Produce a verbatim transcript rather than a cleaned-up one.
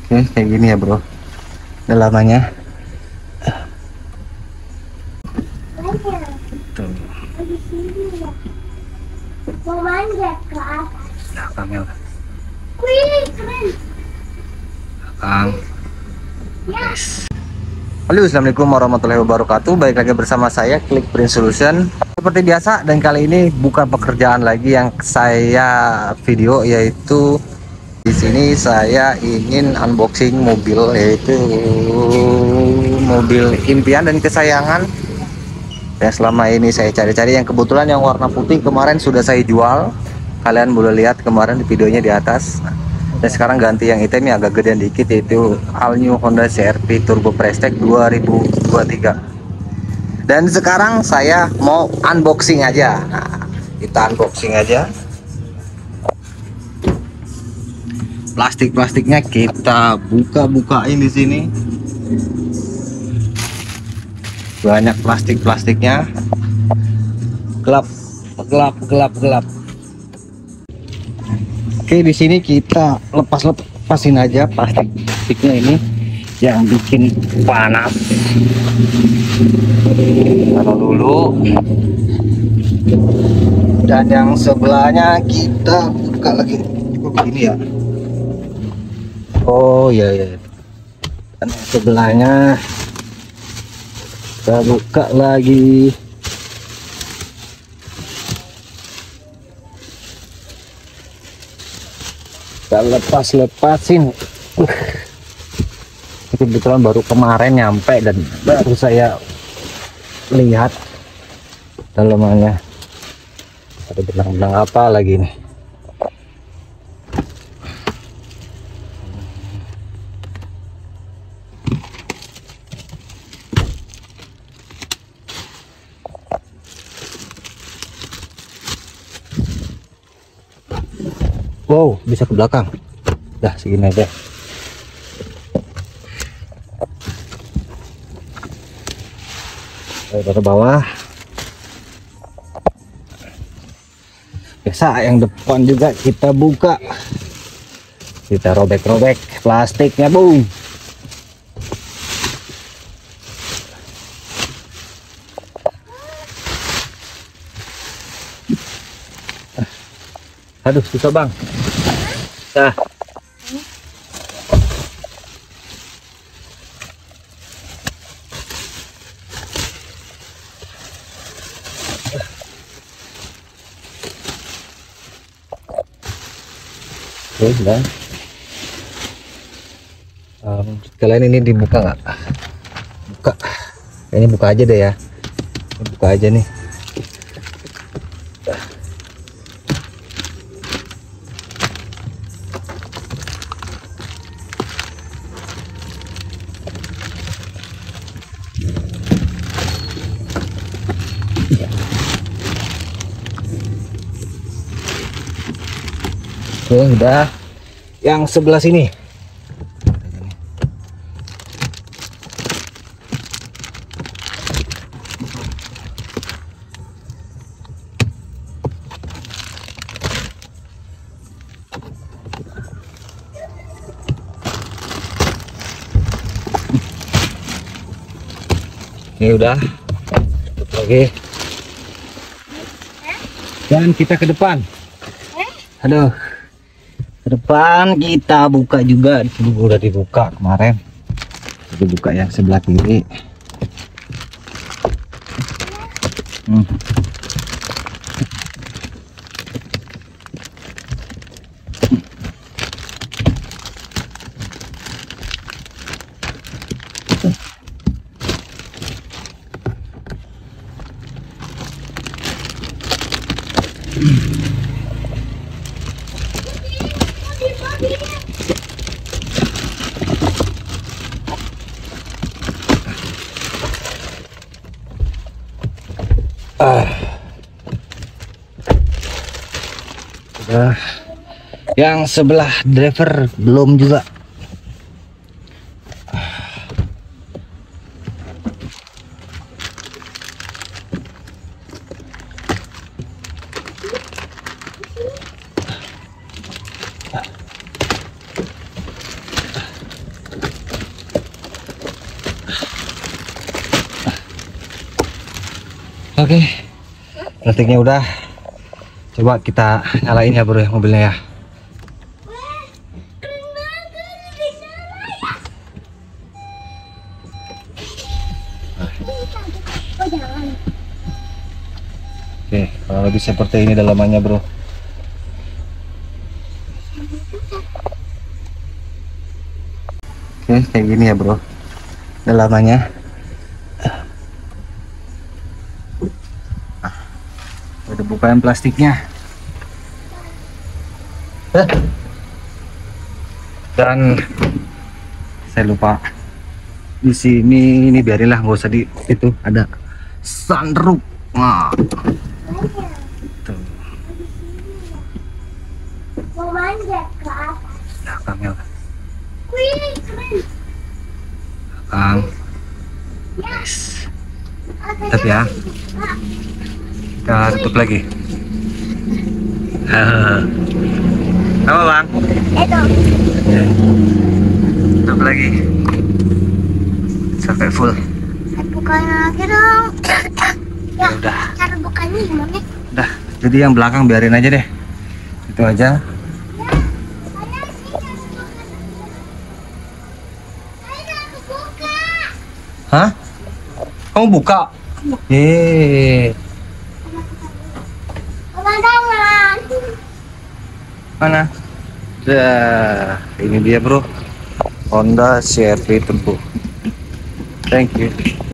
Oke, kayak gini ya bro dalamannya tuh. Mau manjat ke atas. Belakangnya Wih, keren. belakang. Yes. Halo, assalamualaikum warahmatullahi wabarakatuh. Baik lagi bersama saya Klik Print Solution. Seperti biasa, dan kali ini bukan pekerjaan lagi yang saya video, yaitu di sini saya ingin unboxing mobil, yaitu mobil impian dan kesayangan yang selama ini saya cari-cari, yang kebetulan yang warna putih kemarin sudah saya jual. Kalian boleh lihat kemarin di videonya di atas. Dan sekarang ganti yang hitamnya agak gedean dikit, yaitu all new Honda C R V Turbo Prestek dua ribu dua puluh tiga. Dan sekarang saya mau unboxing aja. Nah, kita unboxing aja. Plastik-plastiknya kita buka-bukain di sini. Banyak plastik-plastiknya. Gelap, gelap, gelap, gelap. Oke, di sini kita lepas-lepasin aja plastik-plastiknya ini yang bikin panas. Taruh dulu. Dan yang sebelahnya kita buka lagi. Kok begini ya? Oh iya ya. Dan yang sebelahnya kita buka lagi. Kita lepas-lepasin. Uh. Kebetulan baru kemarin nyampe dan baru saya lihat dalamannya. Ada benang-benang apa lagi nih? Wow, bisa ke belakang. Dah segini aja. Ke bawah. Biasa yang depan juga kita buka. Kita robek-robek plastiknya, boom. Aduh, susah bang. Nah. Oke, sudah. Um, kalian ini dibuka nggak? Buka. Kayaknya buka aja deh ya. Buka aja nih. Oke, udah. Yang sebelah sini. Ini udah. Tutup lagi. Dan kita ke depan. Aduh. Depan kita buka juga. Di sini udah dibuka kemarin. Dibuka yang sebelah kiri. Hmm. Ah. Udah. Yang sebelah driver belum juga. Oke, plastiknya udah. Coba kita nyalain ya bro ya mobilnya ya. Oh, jangan. Oke, kalau lebih seperti ini dalamannya bro. Oke, kayak gini ya bro dalamannya. Ah, udah bukaan plastiknya. Eh. Dan saya lupa di sini, ini biarinlah nggak usah di itu ada sunroof. Nah, tuh. Mau manjat ke atas. Ya, Kamil. Wih, keren. Kang. Ya. Yes. Atasnya Tapi ya, Kak, kita tutup lagi. Apa bang? itu. Tutup lagi sampai full. Bukan lagi dong. Ya udah, Cara bukannya gimana? udah. Jadi yang belakang biarin aja deh. Itu aja. Hah? Kamu buka? Yeay. Pemandangan. Mana? Dah, ini dia bro. Honda C R V Tempuh. Thank you.